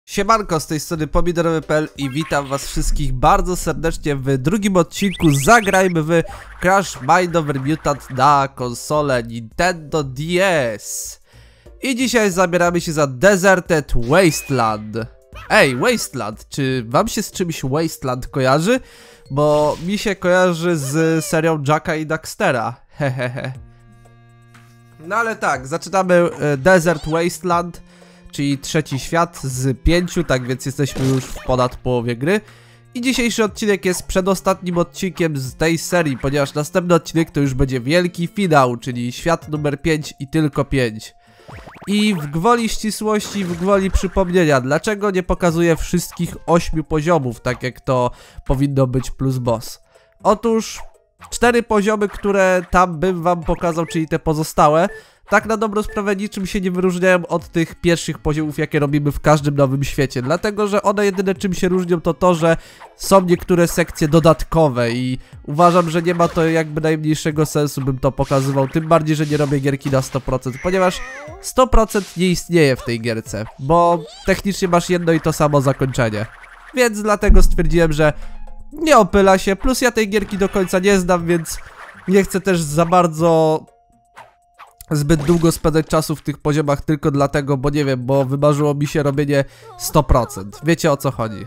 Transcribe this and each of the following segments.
Siemanko, z tej strony Pomidorowy.pl i witam was wszystkich bardzo serdecznie w drugim odcinku Zagrajmy w Crash Mind Over Mutant na konsolę Nintendo DS. I dzisiaj zabieramy się za Deserted Wasteland. Ej, Wasteland, czy wam się z czymś Wasteland kojarzy? Bo mi się kojarzy z serią Jacka i Daxtera, hehehe. No ale tak, zaczynamy Desert Wasteland, czyli trzeci świat z 5, tak więc jesteśmy już w ponad połowie gry. I dzisiejszy odcinek jest przedostatnim odcinkiem z tej serii, ponieważ następny odcinek to już będzie wielki finał, czyli świat numer 5 i tylko 5. I w gwoli ścisłości, w gwoli przypomnienia, dlaczego nie pokazuję wszystkich 8 poziomów, tak jak to powinno być plus boss. Otóż 4 poziomy, które tam bym wam pokazał, czyli te pozostałe, tak na dobrą sprawę niczym się nie wyróżniają od tych pierwszych poziomów, jakie robimy w każdym nowym świecie. Dlatego, że one jedyne czym się różnią to, że są niektóre sekcje dodatkowe i uważam, że nie ma to jakby najmniejszego sensu, bym to pokazywał. Tym bardziej, że nie robię gierki na 100%, ponieważ 100% nie istnieje w tej gierce, bo technicznie masz jedno i to samo zakończenie. Więc dlatego stwierdziłem, że nie opyla się, plus ja tej gierki do końca nie znam, więc nie chcę też za bardzo zbyt długo spędzać czasu w tych poziomach tylko dlatego, bo nie wiem, bo wymarzyło mi się robienie 100%. Wiecie o co chodzi.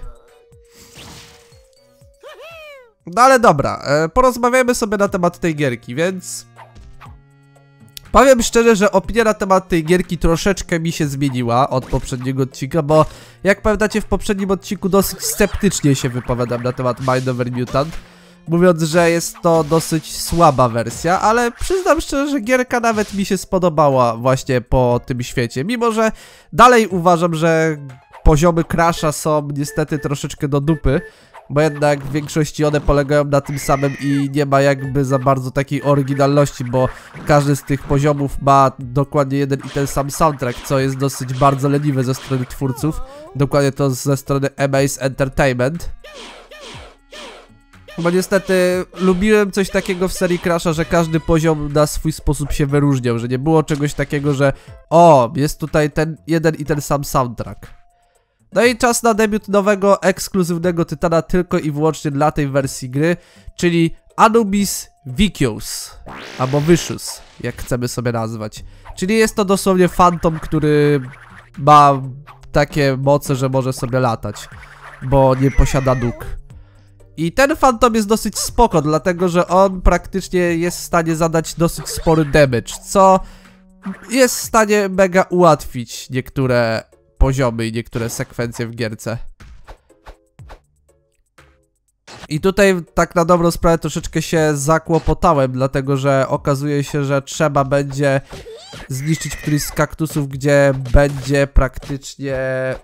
No ale dobra, porozmawiajmy sobie na temat tej gierki, więc powiem szczerze, że opinia na temat tej gierki troszeczkę mi się zmieniła od poprzedniego odcinka, bo jak pamiętacie, w poprzednim odcinku dosyć sceptycznie się wypowiadam na temat Mind Over Mutant, mówiąc, że jest to dosyć słaba wersja, ale przyznam szczerze, że gierka nawet mi się spodobała właśnie po tym świecie, mimo że dalej uważam, że poziomy Crasha są niestety troszeczkę do dupy, bo jednak w większości one polegają na tym samym i nie ma jakby za bardzo takiej oryginalności, bo każdy z tych poziomów ma dokładnie jeden i ten sam soundtrack, co jest dosyć bardzo leniwe ze strony twórców, dokładnie to ze strony Amaze Entertainment. Bo niestety lubiłem coś takiego w serii Crasha, że każdy poziom na swój sposób się wyróżniał, że nie było czegoś takiego, że o, jest tutaj ten jeden i ten sam soundtrack. No i czas na debiut nowego, ekskluzywnego tytana tylko i wyłącznie dla tej wersji gry, czyli Anubis Vicious, albo Vicious, jak chcemy sobie nazwać. Czyli jest to dosłownie fantom, który ma takie moce, że może sobie latać, bo nie posiada nóg. I ten fantom jest dosyć spoko, dlatego że on praktycznie jest w stanie zadać dosyć spory damage, co jest w stanie mega ułatwić niektóre poziomy i niektóre sekwencje w gierce. I tutaj tak na dobrą sprawę troszeczkę się zakłopotałem, dlatego że okazuje się, że trzeba będzie zniszczyć któryś z kaktusów, gdzie będzie praktycznie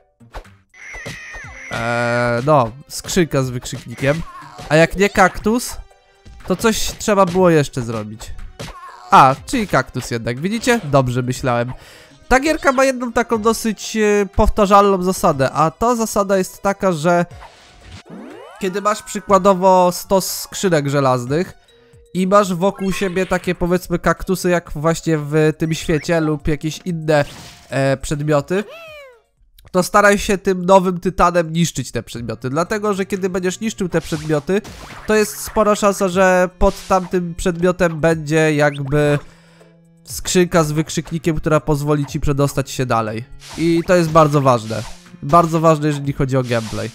no, skrzynka z wykrzyknikiem. A jak nie kaktus, to coś trzeba było jeszcze zrobić. A, czyli kaktus jednak, widzicie? Dobrze myślałem. Ta gierka ma jedną taką dosyć powtarzalną zasadę, a ta zasada jest taka, że kiedy masz przykładowo 100 skrzynek żelaznych i masz wokół siebie takie powiedzmy kaktusy jak właśnie w tym świecie lub jakieś inne przedmioty, to staraj się tym nowym tytanem niszczyć te przedmioty, dlatego że kiedy będziesz niszczył te przedmioty, to jest spora szansa, że pod tamtym przedmiotem będzie jakby skrzynka z wykrzyknikiem, która pozwoli ci przedostać się dalej. I to jest bardzo ważne. Bardzo ważne, jeżeli chodzi o gameplay.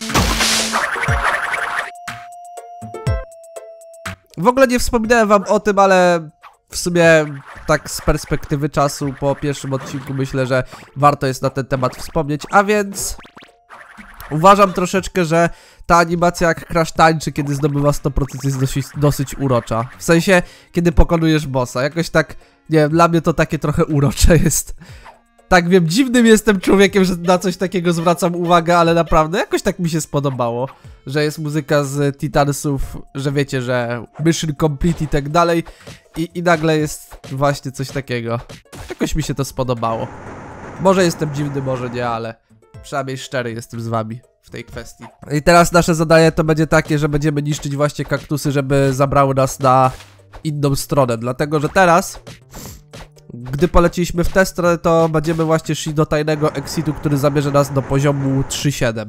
W ogóle nie wspominałem wam o tym, ale w sumie tak z perspektywy czasu po pierwszym odcinku myślę, że warto jest na ten temat wspomnieć, a więc uważam troszeczkę, że ta animacja jak Crash tańczy, kiedy zdobywa 100% jest dosyć urocza. W sensie, kiedy pokonujesz bossa, jakoś tak, nie wiem, dla mnie to takie trochę urocze jest. Tak wiem, dziwnym jestem człowiekiem, że na coś takiego zwracam uwagę, ale naprawdę jakoś tak mi się spodobało, że jest muzyka z Titansów, że wiecie, że mission complete i tak dalej i nagle jest właśnie coś takiego. Jakoś mi się to spodobało. Może jestem dziwny, może nie, ale przynajmniej szczery jestem z wami w tej kwestii. I teraz nasze zadanie to będzie takie, że będziemy niszczyć właśnie kaktusy, żeby zabrały nas na inną stronę, dlatego że teraz gdy poleciliśmy w tę stronę, to będziemy właśnie szli do tajnego exitu, który zabierze nas do poziomu 3.7.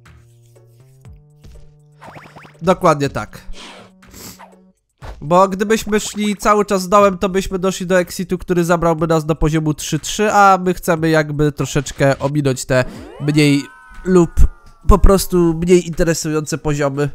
Dokładnie tak. Bo gdybyśmy szli cały czas dołem, to byśmy doszli do exitu, który zabrałby nas do poziomu 3.3, a my chcemy jakby troszeczkę ominąć te mniej lub po prostu mniej interesujące poziomy.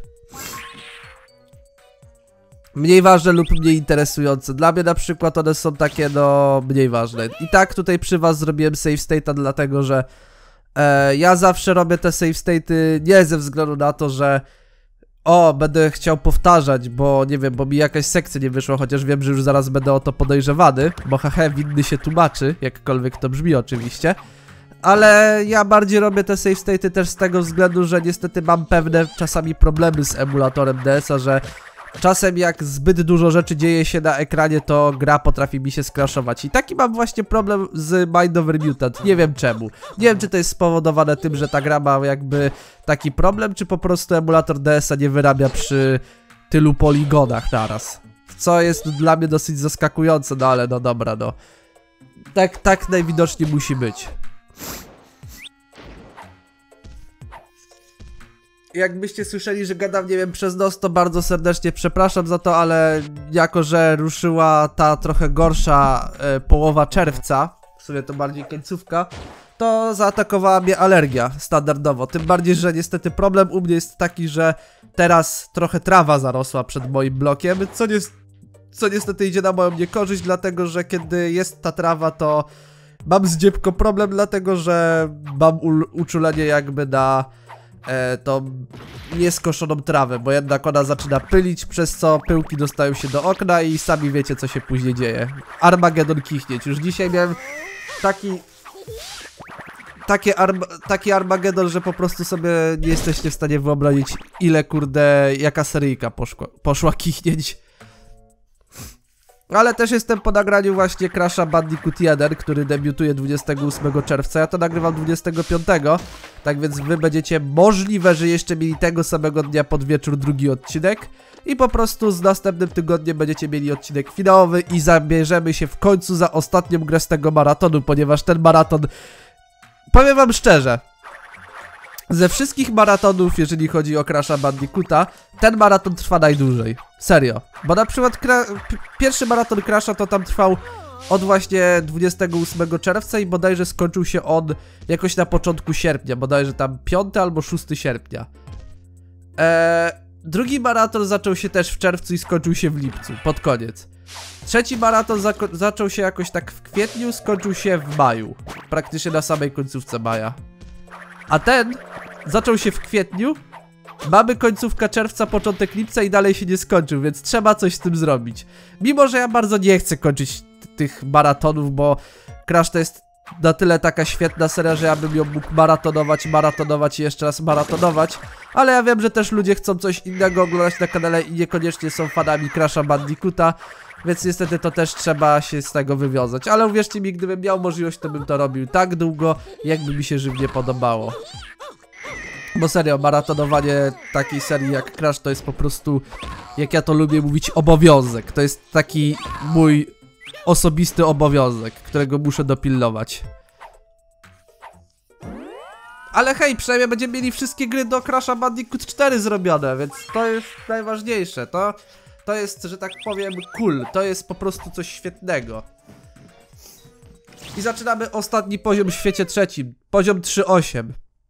Mniej ważne lub mniej interesujące. Dla mnie na przykład one są takie, no, mniej ważne. I tak tutaj przy was zrobiłem save state'a, dlatego że ja zawsze robię te save state'y nie ze względu na to, że będę chciał powtarzać, bo nie wiem, bo mi jakaś sekcja nie wyszła, chociaż wiem, że już zaraz będę o to podejrzewany, bo haha, winny się tłumaczy, jakkolwiek to brzmi oczywiście. Ale ja bardziej robię te save state'y też z tego względu, że niestety mam pewne czasami problemy z emulatorem DS-a, że czasem jak zbyt dużo rzeczy dzieje się na ekranie, to gra potrafi mi się skraszować. I taki mam właśnie problem z Mind Over Mutant. Nie wiem czemu. Nie wiem, czy to jest spowodowane tym, że ta gra ma jakby taki problem, czy po prostu emulator DS-a nie wyrabia przy tylu poligonach naraz. Co jest dla mnie dosyć zaskakujące, no ale no dobra, no. Tak najwidoczniej musi być. Jakbyście słyszeli, że gadam, nie wiem, przez nos, to bardzo serdecznie przepraszam za to, ale jako, że ruszyła ta trochę gorsza połowa czerwca, w sumie to bardziej końcówka, to zaatakowała mnie alergia standardowo. Tym bardziej, że niestety problem u mnie jest taki, że teraz trochę trawa zarosła przed moim blokiem, co niestety idzie na moją niekorzyść, dlatego że kiedy jest ta trawa, to mam z dziebką problem, dlatego że mam uczulenie jakby na tą nieskoszoną trawę, bo jednak ona zaczyna pylić, przez co pyłki dostają się do okna i sami wiecie, co się później dzieje. Armagedon kichnieć. Już dzisiaj miałem taki Armagedon, że po prostu sobie nie jesteście w stanie wyobrazić, ile kurde, jaka seryjka poszła kichnieć. Ale też jestem po nagraniu właśnie Crash'a Bandicoot 1, który debiutuje 28 czerwca, ja to nagrywam 25, tak więc wy będziecie możliwe, że jeszcze mieli tego samego dnia pod wieczór drugi odcinek i po prostu z następnym tygodniem będziecie mieli odcinek finałowy i zabierzemy się w końcu za ostatnią grę z tego maratonu, ponieważ ten maraton, powiem wam szczerze, ze wszystkich maratonów, jeżeli chodzi o Crash'a Bandicoota, ten maraton trwa najdłużej. Serio. Bo na przykład pierwszy maraton Crash'a to tam trwał od właśnie 28 czerwca i bodajże skończył się on jakoś na początku sierpnia. Bodajże tam 5 albo 6 sierpnia. Drugi maraton zaczął się też w czerwcu i skończył się w lipcu, pod koniec. Trzeci maraton zaczął się jakoś tak w kwietniu, skończył się w maju. Praktycznie na samej końcówce maja. A ten zaczął się w kwietniu, mamy końcówka czerwca, początek lipca i dalej się nie skończył, więc trzeba coś z tym zrobić. Mimo, że ja bardzo nie chcę kończyć tych maratonów, bo Crash to jest na tyle taka świetna seria, że ja bym ją mógł maratonować i jeszcze raz maratonować. Ale ja wiem, że też ludzie chcą coś innego oglądać na kanale i niekoniecznie są fanami Crash'a Bandicoota. Więc niestety to też trzeba się z tego wywiązać. Ale uwierzcie mi, gdybym miał możliwość, to bym to robił tak długo, jakby mi się żywnie podobało. Bo serio, maratonowanie takiej serii jak Crash to jest po prostu, jak ja to lubię mówić, obowiązek. To jest taki mój osobisty obowiązek, którego muszę dopilnować. Ale hej, przynajmniej będziemy mieli wszystkie gry do Crash'a Bandicoot 4 zrobione, więc to jest najważniejsze. To jest, że tak powiem, cool. To jest po prostu coś świetnego. I zaczynamy ostatni poziom w świecie trzecim. Poziom 3.8.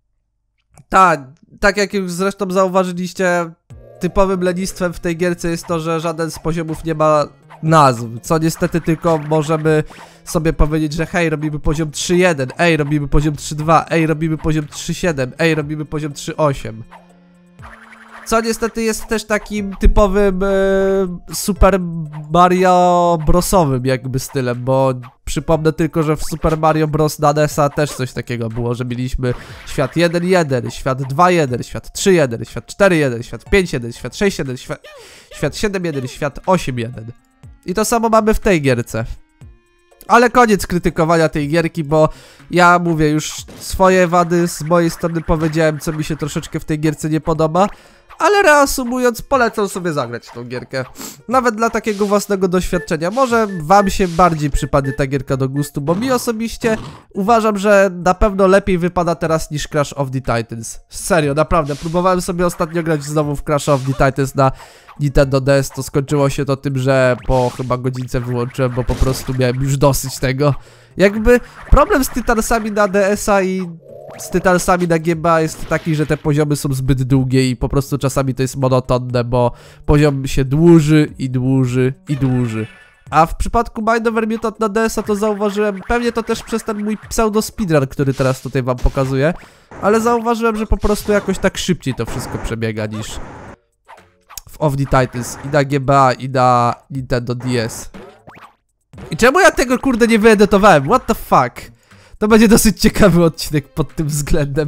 Tak jak już zresztą zauważyliście, typowym lenistwem w tej gierce jest to, że żaden z poziomów nie ma nazw. Co niestety tylko możemy sobie powiedzieć, że hej, robimy poziom 3.1, ej, robimy poziom 3.2, ej, robimy poziom 3.7, ej, robimy poziom 3.8. Co niestety jest też takim typowym Super Mario Brosowym jakby stylem, bo przypomnę tylko, że w Super Mario Bros. Na NES-a też coś takiego było, że mieliśmy świat 1.1, świat 2.1, świat 3.1, świat 4.1, świat 5.1, świat 6.1, świat 7.1, świat 8.1. I to samo mamy w tej gierce. Ale koniec krytykowania tej gierki, bo ja mówię, już swoje wady z mojej strony powiedziałem, co mi się troszeczkę w tej gierce nie podoba. Ale reasumując, polecam sobie zagrać tą gierkę. Nawet dla takiego własnego doświadczenia. Może wam się bardziej przypadnie ta gierka do gustu, bo mi osobiście uważam, że na pewno lepiej wypada teraz niż Crash of the Titans. Serio, naprawdę. Próbowałem sobie ostatnio grać znowu w Crash of the Titans na Nintendo DS. To skończyło się to tym, że po chyba godzince wyłączyłem, bo po prostu miałem już dosyć tego. Jakby problem z Titansami na DS-a i z Titansami na GBA jest taki, że te poziomy są zbyt długie i po prostu czasami to jest monotonne, bo poziom się dłuży i dłuży i dłuży. A w przypadku Mind Over Mutant na DS-a to zauważyłem, pewnie to też przez ten mój pseudo speedrun, który teraz tutaj wam pokazuję, ale zauważyłem, że po prostu jakoś tak szybciej to wszystko przebiega niż w Of the Titans i na GBA i na Nintendo DS. I czemu ja tego kurde nie wyedytowałem? What the fuck? To będzie dosyć ciekawy odcinek pod tym względem.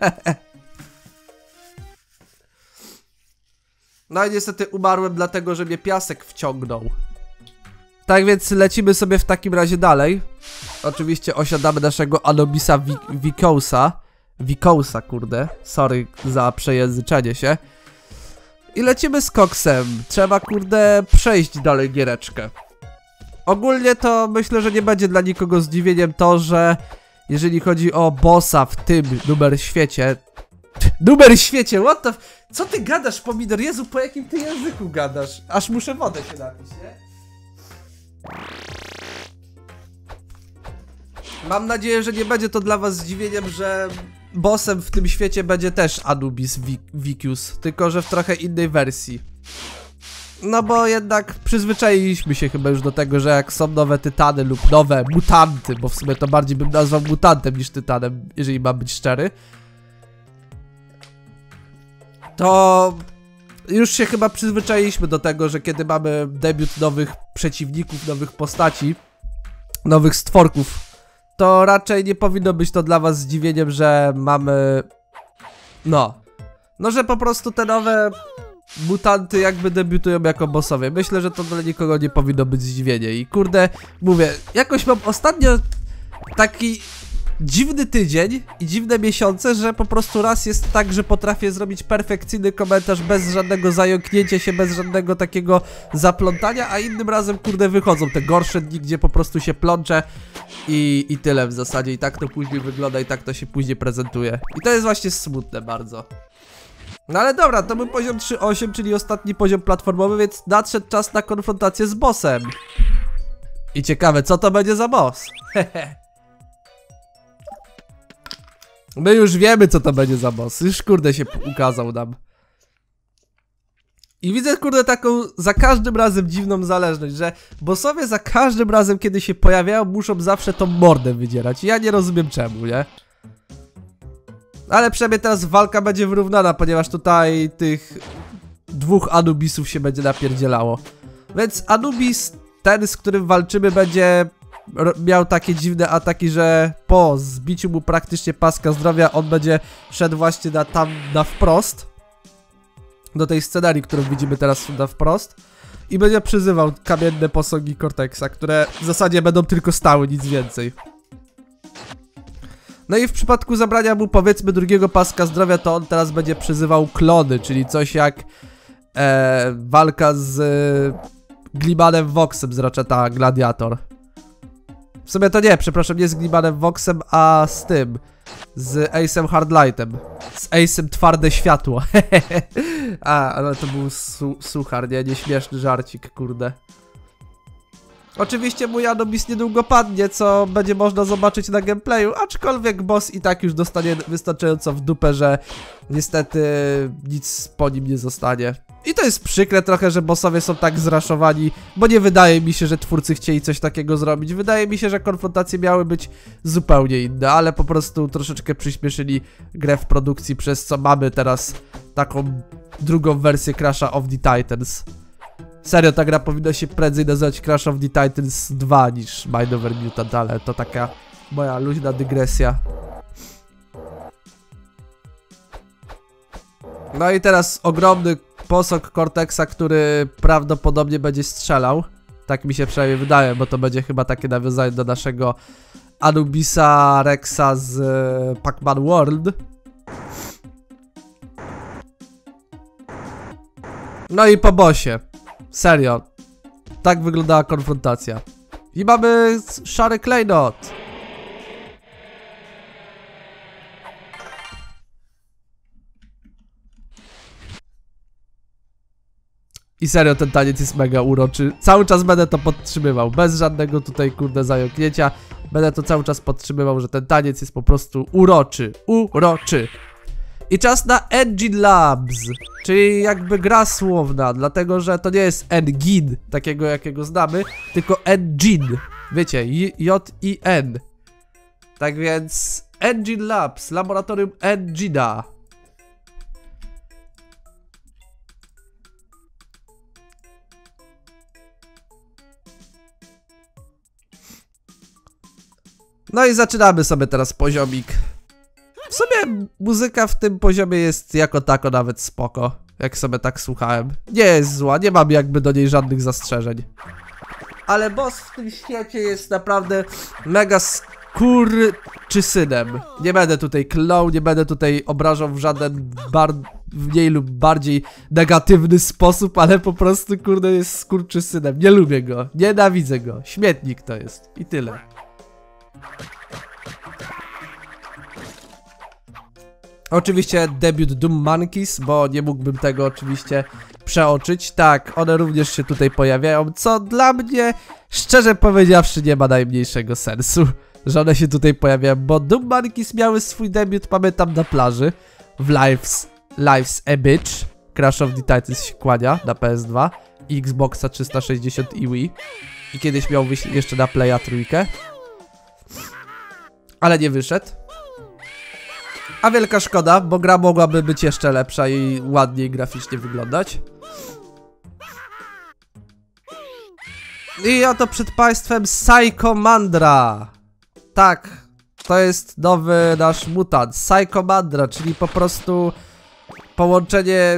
No i niestety umarłem dlatego, że mnie piasek wciągnął. Tak więc lecimy sobie w takim razie dalej. Oczywiście osiadamy naszego Anubisa Vikousa, kurde. Sorry za przejęzyczenie się. I lecimy z koksem. Trzeba kurde przejść dalej giereczkę. Ogólnie to myślę, że nie będzie dla nikogo zdziwieniem to, że jeżeli chodzi o bossa w tym numer świecie, what the... Co ty gadasz, pomidor? Jezu, po jakim ty języku gadasz? Aż muszę wodę się napić, nie? Mam nadzieję, że nie będzie to dla was zdziwieniem, że bossem w tym świecie będzie też Anubis Vicus, tylko że w trochę innej wersji. No bo jednak przyzwyczailiśmy się chyba już do tego, że jak są nowe tytany lub nowe mutanty, bo w sumie to bardziej bym nazwał mutantem niż tytanem, jeżeli mam być szczery, to już się chyba przyzwyczailiśmy do tego, że kiedy mamy debiut nowych przeciwników, nowych postaci, nowych stworków, to raczej nie powinno być to dla was zdziwieniem, że mamy... No, że po prostu te nowe mutanty jakby debiutują jako bossowie. Myślę, że to dla nikogo nie powinno być zdziwienie. I kurde, mówię, jakoś mam ostatnio taki dziwny tydzień i dziwne miesiące, że po prostu raz jest tak, że potrafię zrobić perfekcyjny komentarz bez żadnego zająknięcia się, bez żadnego takiego zaplątania, a innym razem kurde wychodzą te gorsze dni, gdzie po prostu się plączę i tyle w zasadzie. I tak to później wygląda i tak to się później prezentuje. I to jest właśnie smutne bardzo. No ale dobra, to był poziom 3.8, czyli ostatni poziom platformowy, więc nadszedł czas na konfrontację z bossem. I ciekawe, co to będzie za boss? My już wiemy, co to będzie za boss. Już kurde się ukazał nam. I widzę kurde taką za każdym razem dziwną zależność, że bossowie za każdym razem, kiedy się pojawiają, muszą zawsze tą mordę wydzierać. I ja nie rozumiem czemu, nie? Ale przynajmniej teraz walka będzie wyrównana, ponieważ tutaj tych dwóch Anubisów się będzie napierdzielało. Więc Anubis, ten z którym walczymy, będzie miał takie dziwne ataki, że po zbiciu mu praktycznie paska zdrowia on będzie szedł właśnie na wprost. Do tej scenarii, którą widzimy teraz na wprost. I będzie przyzywał kamienne posągi Cortexa, które w zasadzie będą tylko stały, nic więcej. No i w przypadku zabrania mu powiedzmy drugiego paska zdrowia, to on teraz będzie przyzywał klony, czyli coś jak walka z Glimanem Voxem z Ratcheta Gladiator. W sumie to nie, przepraszam, nie z Glimanem Voxem, a z tym, z Ace'em Hardlightem. Z Ace'em Twarde Światło. Ale to był suchar, nie śmieszny żarcik, kurde. Oczywiście mój Anubis niedługo padnie, co będzie można zobaczyć na gameplayu, aczkolwiek boss i tak już dostanie wystarczająco w dupę, że niestety nic po nim nie zostanie. I to jest przykre trochę, że bossowie są tak zraszowani, bo nie wydaje mi się, że twórcy chcieli coś takiego zrobić. Wydaje mi się, że konfrontacje miały być zupełnie inne, ale po prostu troszeczkę przyspieszyli grę w produkcji, przez co mamy teraz taką drugą wersję Crasha of the Titans. Serio, ta gra powinna się prędzej nazywać Crash of the Titans 2 niż Mind Over Mutant, ale to taka moja luźna dygresja. No i teraz ogromny posąg Cortexa, który prawdopodobnie będzie strzelał. Tak mi się przynajmniej wydaje, bo to będzie chyba takie nawiązanie do naszego Anubisa Rexa z Pac-Man World. No i po bossie. Serio. Tak wyglądała konfrontacja. I mamy szary klejnot. I serio, ten taniec jest mega uroczy. Cały czas będę to podtrzymywał. Bez żadnego tutaj, kurde, zająknięcia. Będę to cały czas podtrzymywał, że ten taniec jest po prostu uroczy. Uroczy. I czas na Engine Labs. Czyli jakby gra słowna. Dlatego, że to nie jest engine, takiego jakiego znamy, tylko engine. Wiecie, J-I-N. Tak więc Engine Labs, laboratorium Engine'a. No i zaczynamy sobie teraz poziomik. W sumie muzyka w tym poziomie jest jako tako nawet spoko. Jak sobie tak słuchałem. Nie jest zła, nie mam jakby do niej żadnych zastrzeżeń. Ale boss w tym świecie jest naprawdę mega skurczysynem. Nie będę tutaj klął, nie będę tutaj obrażał w żaden mniej lub bardziej negatywny sposób, ale po prostu kurde jest skurczysynem. Nie lubię go, nienawidzę go. Śmietnik to jest i tyle. Oczywiście debiut Doom Monkeys, bo nie mógłbym tego oczywiście przeoczyć. Tak, one również się tutaj pojawiają, co dla mnie, szczerze powiedziawszy, nie ma najmniejszego sensu, że one się tutaj pojawiają, bo Doom Monkeys miały swój debiut, pamiętam, na plaży w Life's a Bitch. Crash of the Titans się kłania na PS2, Xboxa 360 i Wii. I kiedyś miał wyjść jeszcze na Playa 3. Ale nie wyszedł. A wielka szkoda, bo gra mogłaby być jeszcze lepsza i ładniej graficznie wyglądać. I oto przed państwem Psychomandra. Tak, to jest nowy nasz mutant. Psychomandra, czyli po prostu połączenie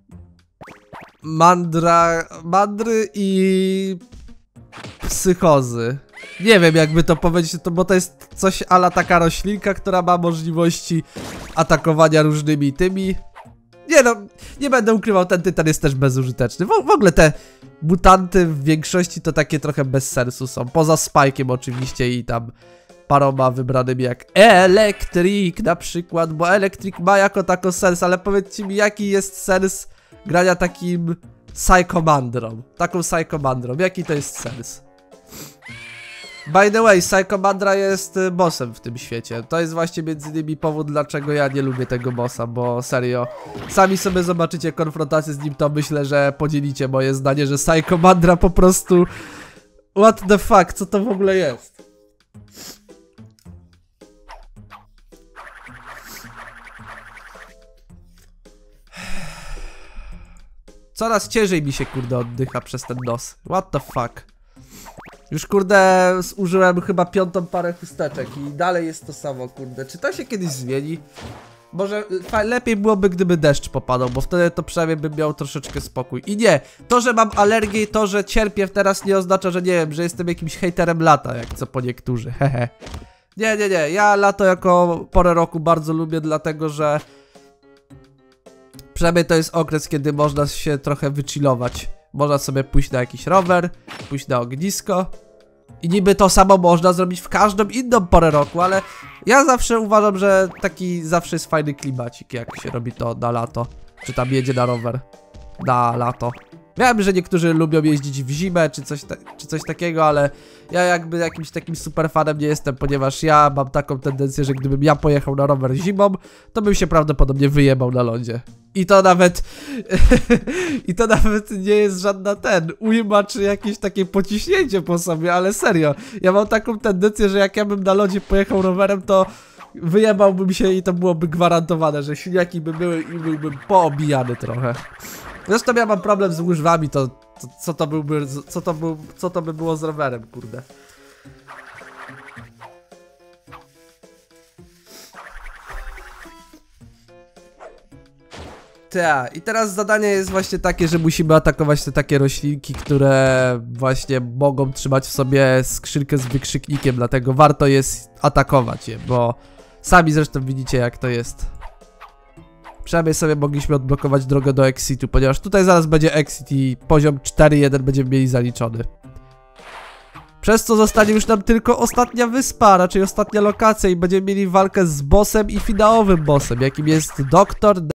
mandry i psychozy. Nie wiem jakby to powiedzieć, bo to jest coś a la taka roślinka, która ma możliwości atakowania różnymi tymi. Nie no, nie będę ukrywał, ten tytan jest też bezużyteczny. W ogóle te mutanty w większości to takie trochę bez sensu są. Poza Spike'iem oczywiście i tam paroma wybranymi jak Electric na przykład, bo Electric ma jako tako sens, ale powiedzcie mi jaki jest sens grania takim Psychomandrą. Taką Psychomandrą, jaki to jest sens? By the way, Psychomandra jest bossem w tym świecie. To jest właśnie między innymi powód, dlaczego ja nie lubię tego bossa, bo serio, sami sobie zobaczycie konfrontację z nim, to myślę, że podzielicie moje zdanie, że Psychomandra po prostu... What the fuck, co to w ogóle jest? Coraz ciężej mi się kurde oddycha przez ten nos. What the fuck? Już kurde użyłem chyba 5. parę chusteczek i dalej jest to samo kurde. Czy to się kiedyś zmieni? Może lepiej byłoby gdyby deszcz popadał, bo wtedy to przynajmniej bym miał troszeczkę spokój. I nie, to że mam alergię i to że cierpię teraz nie oznacza, że nie wiem, że jestem jakimś hejterem lata, jak co po niektórzy, hehe. Nie, ja lato jako porę roku bardzo lubię, dlatego że przynajmniej to jest okres, kiedy można się trochę wychillować. Można sobie pójść na jakiś rower, pójść na ognisko. I niby to samo można zrobić w każdą inną porę roku, ale ja zawsze uważam, że taki zawsze jest fajny klimacik, jak się robi to na lato. Czy tam jedzie na rower na lato. Wiem, że niektórzy lubią jeździć w zimę, czy coś takiego, ale ja jakby jakimś takim super fanem nie jestem, ponieważ ja mam taką tendencję, że gdybym ja pojechał na rower zimą, to bym się prawdopodobnie wyjebał na lądzie. I to nawet... I to nawet nie jest żadna ujma czy jakieś takie pociśnięcie po sobie, ale serio. Ja mam taką tendencję, że jak ja bym na lodzie pojechał rowerem, to wyjebałbym się i to byłoby gwarantowane, że silniaki by były i byłbym poobijany trochę. Zresztą ja mam problem z łyżwami, co to by było z rowerem, kurde. Tak, i teraz zadanie jest właśnie takie, że musimy atakować te takie roślinki, które właśnie mogą trzymać w sobie skrzynkę z wykrzyknikiem, dlatego warto jest atakować je, bo sami zresztą widzicie jak to jest. Przynajmniej sobie mogliśmy odblokować drogę do exitu, ponieważ tutaj zaraz będzie exit i poziom 4.1 będziemy mieli zaliczony. Przez co zostanie już nam tylko ostatnia wyspa, raczej ostatnia lokacja i będziemy mieli walkę z bossem i finałowym bossem, jakim jest Dr.